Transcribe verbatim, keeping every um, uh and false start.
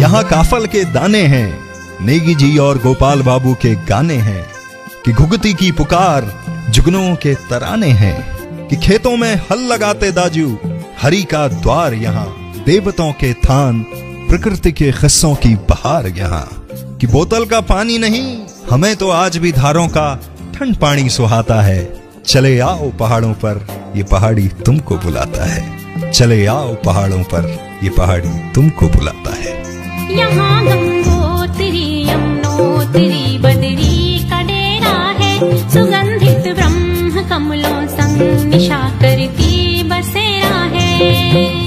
यहाँ काफल के दाने हैं, नेगी जी और गोपाल बाबू के गाने हैं, कि घुगती की पुकार जुगनों के तराने हैं, कि खेतों में हल लगाते दाजू हरि का द्वार यहाँ, देवतों के थान प्रकृति के किस्सों की बहार यहाँ, कि बोतल का पानी नहीं हमें तो आज भी धारों का ठंड पानी सुहाता है, चले आओ पहाड़ों पर ये पहाड़ी तुमको बुलाता है, चले आओ पहाड़ों पर ये पहाड़ी तुमको बुलाता है। यहाँ गंगोत्री यमुनोत्री बदरी का डेरा है, सुगंधित ब्रह्म कमलों संग निशा करती बसेरा है।